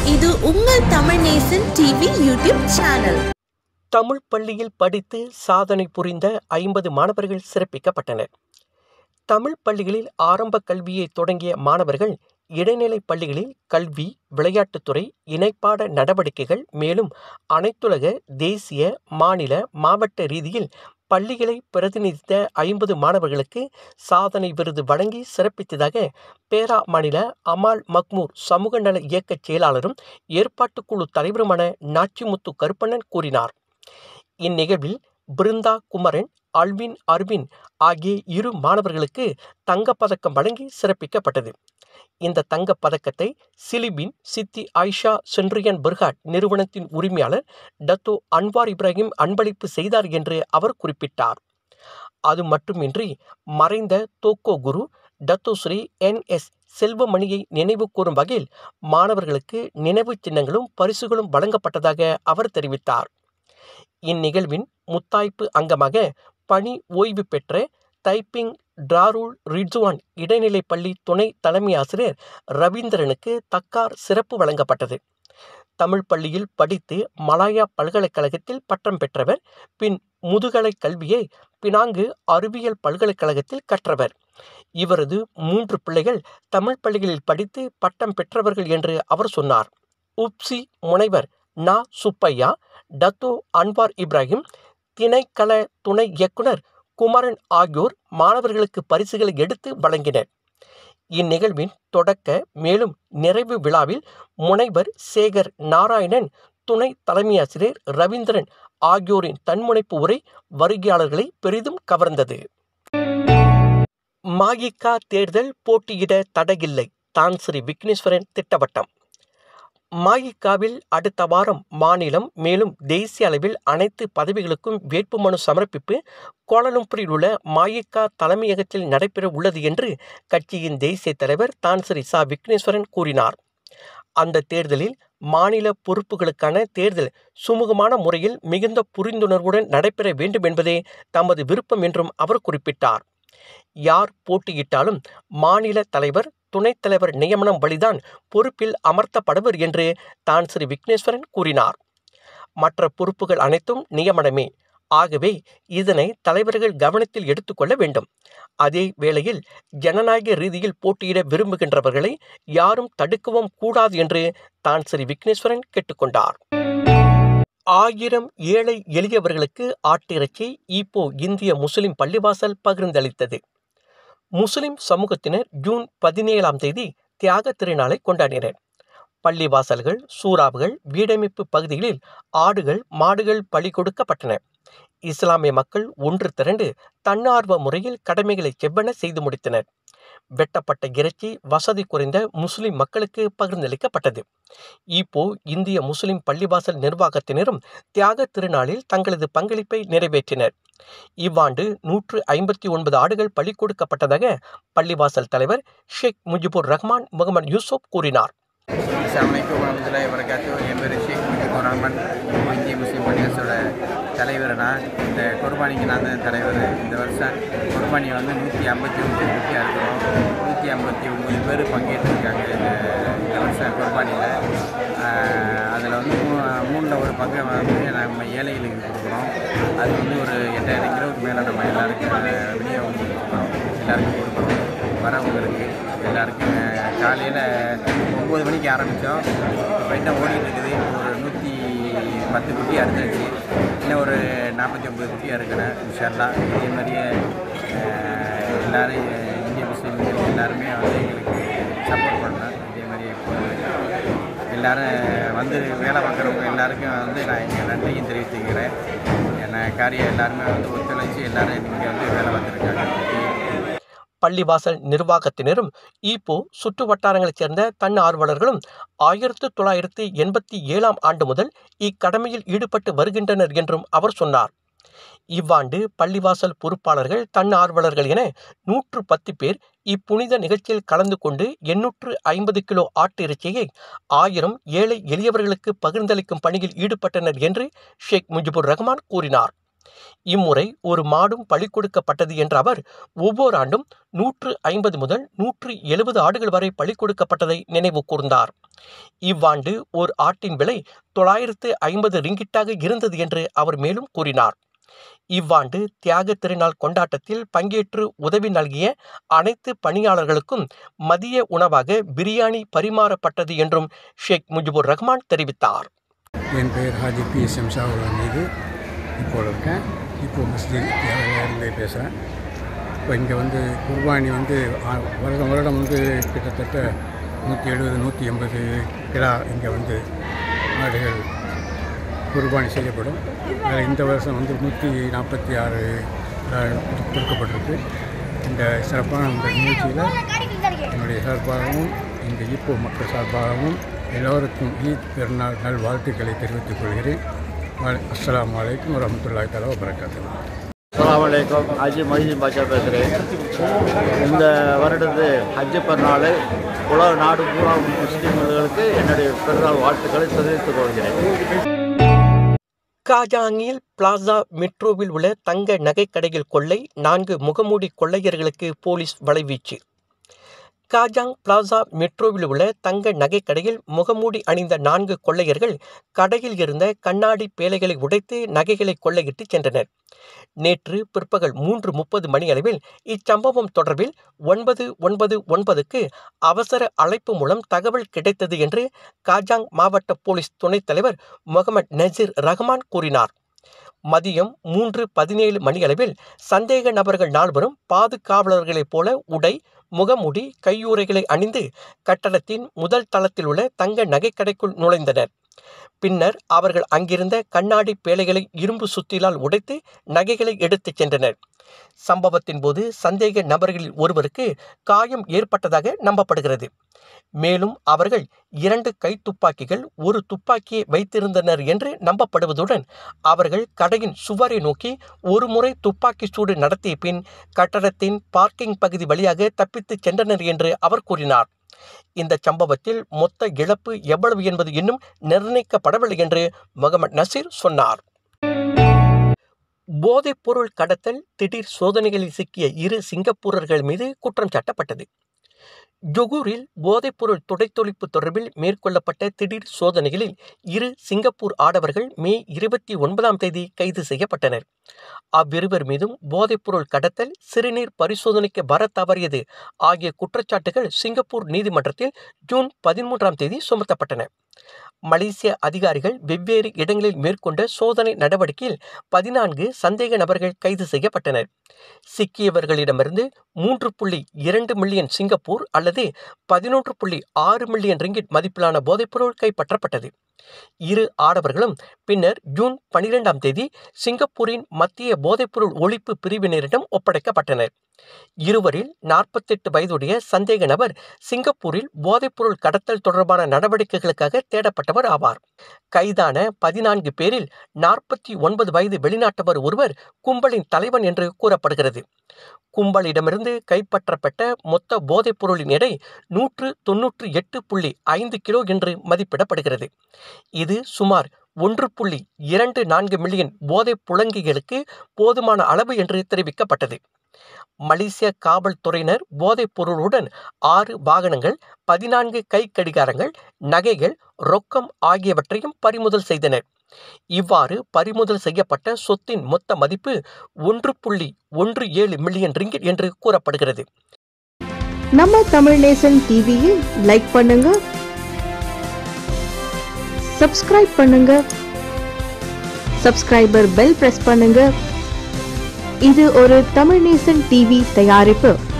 இது உங்கள் Tamil Nesan TV YouTube channel. Tamil பள்ளியில் படித்து சாதனை புரிந்த 50 மாணவர்கள் சிறப்பிக்கப்பட்டனர். தமிழ் பள்ளிகளில் ஆரம்ப கல்வியை தொடங்கிய மாணவர்கள் இடைநிலை பள்ளிகளில் கல்வி, விளையாட்டுத்துறை, இணைப்பாட நடவடிக்கைகள், மேலும் அனைத்துலக, தேசிய, மாநில, மாவட்ட ரீதியில் பள்ளிகளை பிரதிநிதித்த 50 மாணவர்களுக்கு சாதனை விருது வழங்கி சிறப்பித்ததாக பேரா மாநில அமால் மக்மூர் சமூக நல இயக்க செயலாளரும் ஏற்பாட்டுக்குழு தலைவருமான நாச்சிமுத்து கருப்பண்ணன் கூறினார். இந்நிகழ்வில் பிருந்தா குமரன், அல்வின் அர்வின் ஆகிய 2 மாணவர்களுக்கு தங்கப்பதக்கம் வழங்கி சிறப்பிக்கப்பட்டது. இந்த தங்கப்பதக்கத்தை சிலிபின் சித்தி ஆயிஷா சென்ட்ரியன் பெர்ஹாட் நிறுவனத்தின் உரிமையாளர் டத்தோ அன்வார் இப்ராஹிம் அன்பளிப்பு செய்தார் என்று அவர் குறிப்பிட்டார். அது மட்டுமின்றி மறைந்த தோக்கோ குரு டத்தோ ஸ்ரீ NS செல்வமணியை நினைவு கூறும் வகையில் மாணவர்களுக்கு நினைவு சின்னங்களும் பரிசுகளும் வழங்கப்பட்டதாக அவர் தெரிவித்தார். இந்நிகழ்வின் முத்தாய்ப்பு அங்கமாக பணி ஓய்வு பெற்ற தைப்பிங் டாருல் ரிட்ஜுவான் இடைநிலைப் பள்ளி துணை தலைமை ஆசிரியர் ரவீந்திரனுக்கு தக்கார் சிறப்பு வழங்கப்பட்டது. தமிழ் பள்ளியில் படித்து மலாயா பல்கலைக்கழகத்தில் பட்டம் பெற்றவர். பின் முதுகலை கல்வியை பினாங்கு அறிவியல் பல்கலைக்கழகத்தில் கற்றவர். இவரது 3 பிள்ளைகள் தமிழ் பள்ளிகளில் படித்து பட்டம் பெற்றவர்கள் என்று அவர் சொன்னார். உப்சி முனைவர் நா சுப்பையா, டத்தோ அன்வார் இப்ராஹிம், திணைக்கள துணை இயக்குனர் குமரன் ஆகியோர் மாணவர்களுக்கு பரிசுகளை எடுத்து வழங்கினர். இந்நிகழ்வின் தொடக்க மேலும் நிறைவு விழாவில் முனைவர் சேகர் நாராயணன், துணை தலைமை ஆசிரியர் ரவீந்திரன் ஆகியோரின் தன்முனைப்பு உரை வருகையாளர்களை பெரிதும் கவர்ந்தது. மகிக தேர்தல் போட்டியிட தடையில்லை, தான் ஸ்ரீ விக்னேஸ்வரன் திட்டவட்டம். மகிகவில் அடுத்த வாரம் மாநிலம் மேலும் தேசிய அளவில் அனைத்து பதவிகளுக்கும் வேட்புமனு சமர்ப்பிப்பு கோலாலம்பூரில் உள்ள மகிக தலைமையகத்தில் நடைபெற உள்ளது என்று கட்சியின் தேசிய தலைவர் தான் ஸ்ரீ ச விக்னேஸ்வரன் கூறினார். அந்த தேர்தலில் மாநில பொறுப்புகளுக்கான தேர்தல் சுமூகமான முறையில் மிகுந்த புரிந்துணர்வுடன் நடைபெற வேண்டும் என்பதே தமது விருப்பம் என்றும் அவர் குறிப்பிட்டார். யார் போட்டியிட்டாலும் மாநில தலைவர், துணைத் தலைவர் நியமனம் வழிதான் பொறுப்பில் அமர்த்தப்படுவர் என்று தான் ஸ்ரீ விக்னேஸ்வரன் கூறினார். மற்ற பொறுப்புகள் அனைத்தும் நியமனமே. ஆகவே இதனை தலைவர்கள் கவனத்தில் எடுத்துக்கொள்ள வேண்டும். அதே வேளையில் ஜனநாயக ரீதியில் போட்டியிட விரும்புகின்றவர்களை யாரும் தடுக்கவும் கூடாது என்று தான் ஸ்ரீ விக்னேஸ்வரன் கேட்டுக்கொண்டார். 1000 ஏழை எளியவர்களுக்கு ஆட்டிறைச்சி ஈப்போ இந்திய முஸ்லிம் பள்ளிவாசல் பகிர்ந்தளித்தது. முஸ்லிம் சமூகத்தினர் ஜூன் 17ஆம் தேதி தியாக திருநாளை கொண்டாடினர். பள்ளிவாசல்கள், சூறாவுகள், வீடமைப்பு பகுதிகளில் ஆடுகள், மாடுகள் பலி கொடுக்கப்பட்டன. இஸ்லாமிய மக்கள் ஒன்று திரண்டு தன்னார்வ முறையில் கடமைகளை செவ்வன செய்து முடித்தனர். வெட்டப்பட்ட இறைச்சி வசதி குறைந்த முஸ்லிம் மக்களுக்கு பகிர்ந்தளிக்கப்பட்டது. இப்போ இந்திய முஸ்லிம் பள்ளிவாசல் நிர்வாகத்தினரும் தியாக திருநாளில் தங்களது பங்களிப்பை நிறைவேற்றினர். இவ்வாண்டு 159 ஆடுகள் பலி கொடுக்கப்பட்டதாக பள்ளிவாசல் தலைவர் ஷேக் முஜிபுர் ரஹ்மான் முகமது யூசுப் கூறினார். அஸ்ஸலாமு வரஹ்மத்துல்லாஹி வபரகாத்துஹு. என் பேர் ஷேக் முஜிபுர் ரஹ்மான், இந்திய முஸ்லீம் பள்ளிவாசலோட தலைவர்னா. இந்த குர்பானிக்கு நான் தான் தலைவர். இந்த வருஷம் குர்பானி 159 குட்டியாக இருக்கிறோம். 159 பேர் பங்கேற்றிருக்காங்க இந்த வருஷம் குர்பானியில். அதில் 3 ஒரு பங்கை நம்ம ஏழைகளுக்கு கொடுக்குறோம். அது ஒரு 8000 கிலோவுக்கு மேலே நம்ம எல்லாருக்கும் விநியோகம் கொடுக்குறோம். எல்லாருக்கும் கொடுக்குறோம். வரவங்களுக்கு எல்லாருக்கும் காலையில் 9 மணிக்கு ஆரம்பித்தோம். இப்போ ஓடிட்டு இருக்குது. ஒரு 110 குட்டி அறுத்தாச்சு. இன்னும் ஒரு 49 குட்டியாக இருக்கிறேன். இன்ஷா அல்லாஹ். இதே மாதிரியே எல்லோரும் இந்திய முஸ்லீம்கள் எல்லாருமே எங்களுக்கு சப்போர்ட் பண்ணலாம். இதே மாதிரியே எல்லோரும் வேலை பார்க்குறவங்க எல்லாருக்கும் நான் எங்கள் நன்றியும் தெரிவித்துக்கிறேன். என்ன காரியம் எல்லாருமே ஒத்துழைச்சி எல்லோரும் இங்கே வேலை பார்த்துருக்காங்க. பள்ளிவாசல் நிர்வாகத்தினரும் ஈப்போ சுற்று வட்டாரங்களைச் சேர்ந்த தன்னார்வலர்களும் 1987ஆம் ஆண்டு முதல் இக்கடமையில் ஈடுபட்டு வருகின்றனர் என்றும் அவர் சொன்னார். இவ்வாண்டு பள்ளிவாசல் பொறுப்பாளர்கள், தன்னார்வலர்கள் என 110 பேர் இப்புனித நிகழ்ச்சியில் கலந்து கொண்டு 850 கிலோ ஆட்டு இறைச்சியை 1000 ஏழை எளியவர்களுக்கு பகிர்ந்தளிக்கும் பணியில் ஈடுபட்டனர் என்று ஷேக் முஜிபுர் ரஹ்மான் கூறினார். இம்முறை ஒரு மாடும் பலி கொடுக்கப்பட்டது என்ற அவர் ஒவ்வொரு ஆண்டும் 150 முதல் 170 ஆடுகள் வரை பலி கொடுக்கப்பட்டதை நினைவு கூர்ந்தார். இவ்வாண்டு ஒரு ஆட்டின் விலை 950 ரிங்கிட்டாக இருந்தது என்று அவர் மேலும் கூறினார். இவ்வாண்டு தியாக திருநாள் கொண்டாட்டத்தில் பங்கேற்று உதவி நல்கிய அனைத்து பணியாளர்களுக்கும் மதிய உணவாக பிரியாணி பரிமாறப்பட்டது என்றும் ஷேக் முஜிபுர் ரஹ்மான் தெரிவித்தார். என் பெயர் ஹாஜி PSM ஷாவுல்லா மீது இப்போ இருக்கேன். இப்போ மஸ்ஜித் தியாகலேருந்தே பேசுகிறேன். இப்போ இங்கே குர்பானி வருடம் கிட்டத்தட்ட 170-180 கிடா இங்கே ஆடுகள் குர்பானி செய்யப்படும். அதில் இந்த வருஷம் 146 கொடுக்கப்பட்டிருக்கு. இந்த சிறப்பான இந்த நிகழ்ச்சியில் என்னுடைய சார்பாகவும் இந்த இப்போ மக்கள் சார்பாகவும் எல்லோருக்கும் ஈத் பெருநாள் நல் வாழ்த்துக்களை தெரிவித்துக் கொள்கிறேன். அஸ்ஸலாமு அலைக்கும் வரஹ்மத்துல்லாஹி தஆலா வபரகாத்துஹு. அஸ்ஸலாமு அலைக்கும். ஹஜ்ஜி மொஹிதீன் பாஷா பேசுகிறேன். இந்த வருடத்து ஹஜ்ஜி பெருநாளை உலக நாடு பூரா முஸ்லீம்களுக்கு என்னுடைய பெருநாள் வாழ்த்துக்களை தெரிவித்துக் கொள்கிறேன். காஜாங்கில் பிளாசா மெட்ரோவில் உள்ள தங்க நகைக்கடையில் கொள்ளை, 4 முகமூடி கொள்ளையர்களுக்கு போலீஸ் வலைவீச்சு. காஜாங் பிளாசா மெட்ரோவில் உள்ள தங்க நகைக்கடையில் முகமூடி அணிந்த 4 கொள்ளையர்கள் கடையில் இருந்த கண்ணாடி பேலைகளை உடைத்து நகைகளை கொள்ளையிட்டு சென்றனர். நேற்று பிற்பகல் 3:30 மணியளவில் இச்சம்பவம் தொடர்பில் 999க்கு அவசர அழைப்பு மூலம் தகவல் கிடைத்தது என்று காஜாங் மாவட்ட போலீஸ் துணைத் தலைவர் முகமது நசீர் ரஹ்மான் கூறினார். மதியம் 3:17 மணியளவில் சந்தேக நபர்கள் 4 பாதுகாவலர்களைப் போல உடை, முகமூடி, கையுறைகளை அணிந்து கட்டடத்தின் முதல் தளத்தில் உள்ள தங்க நகைக்கடைக்குள் நுழைந்தனர். பின்னர் அவர்கள் அங்கிருந்த கண்ணாடி பேலைகளை இரும்பு சுத்திலால் உடைத்து நகைகளை எடுத்துச் சென்றனர். சம்பவத்தின் போது சந்தேக நபர்களில் ஒருவருக்கு காயம் ஏற்பட்டதாக நம்பப்படுகிறது. மேலும் அவர்கள் 2 கைத்துப்பாக்கிகள், 1 துப்பாக்கியை வைத்திருந்தனர் என்று நம்பப்படுவதுடன் அவர்கள் கடையின் சுவரை நோக்கி ஒரு முறை துப்பாக்கி சூடு நடத்திய பின் கட்டடத்தின் பார்க்கிங் பகுதி வழியாக தப்பித்து சென்றனர் என்று அவர் கூறினார். இந்த சம்பவத்தில் மொத்த இழப்பு எவ்வளவு என்பது இன்னும் நிர்ணயிக்கப்படவில்லை என்று முகமது நசீர் சொன்னார். போதைப்பொருள் கடத்தல் திடீர் சோதனைகளில் சிக்கிய 2 சிங்கப்பூரர்கள் மீது குற்றம் சாட்டப்பட்டது. ஜொகூரில் போதைப்பொருள் துடைத்தொழிப்பு தொடர்பில் மேற்கொள்ளப்பட்ட திடீர் சோதனைகளில் 2 சிங்கப்பூர் ஆடவர்கள் மே 29ஆம் தேதி கைது செய்யப்பட்டனர். அவ்விருவர் மீதும் போதைப்பொருள் கடத்தல், சிறுநீர் பரிசோதனைக்கு வர தவறியது ஆகிய குற்றச்சாட்டுகள் சிங்கப்பூர் நீதிமன்றத்தில் ஜூன் 13ஆம் தேதி சுமத்தப்பட்டன. மலேசிய அதிகாரிகள் வெவ்வேறு இடங்களில் மேற்கொண்ட சோதனை நடவடிக்கையில் 14 சந்தேக நபர்கள் கைது செய்யப்பட்டனர். சிக்கியவர்களிடமிருந்து 3.2 மில்லியன் சிங்கப்பூர் அல்லது 11.6 மில்லியன் ரிங்கிட் மதிப்பிலான போதைப்பொருள் கைப்பற்றப்பட்டது. 2 ஆடவர்களும் பின்னர் ஜூன் 12ஆம் தேதி சிங்கப்பூரின் மத்திய போதைப்பொருள் ஒழிப்பு பிரிவினரிடம் ஒப்படைக்கப்பட்டனர். இருவரில் 48 வயதுடைய சந்தேக நபர் சிங்கப்பூரில் போதைப்பொருள் கடத்தல் தொடர்பான நடவடிக்கைகளுக்காக தேடப்பட்டவர் ஆவார். கைதான 14 பேரில் 49 வயது வெளிநாட்டவர் ஒருவர் கும்பலின் தலைவன் என்று கூறப்படுகிறது. கும்பலிடமிருந்து கைப்பற்றப்பட்ட மொத்த போதைப் பொருளின் எடை 198.5 கிலோ என்று மதிப்பிடப்படுகிறது. இது சுமார் 1.24 மில்லியன் போதைப் புழங்கிகளுக்கு போதுமான அளவு என்று தெரிவிக்கப்பட்டது. மலேசிய காவல்துறையினர் போதைப் பொருளுடன் 6 வாகனங்கள், 14 கை கடிகாரங்கள், நகைகள், ரொக்கம் ஆகியவற்றையும் பறிமுதல் செய்தனர். இவ்வாறு பறிமுதல் செய்யப்பட்ட சொத்தின் மொத்த மதிப்பு 1.17 மில்லியன் ரிங்கிட் என்று கூறப்படுகிறது. நம்ம தமிழ் நேசன் டிவியை லைக் பண்ணுங்க, சப்ஸ்கிரைப் பண்ணுங்க, சப்ஸ்கிரைபர் பெல் பிரஸ் பண்ணுங்க. இது ஒரு தமிழ் நேசன் டிவி தயாரிப்பு.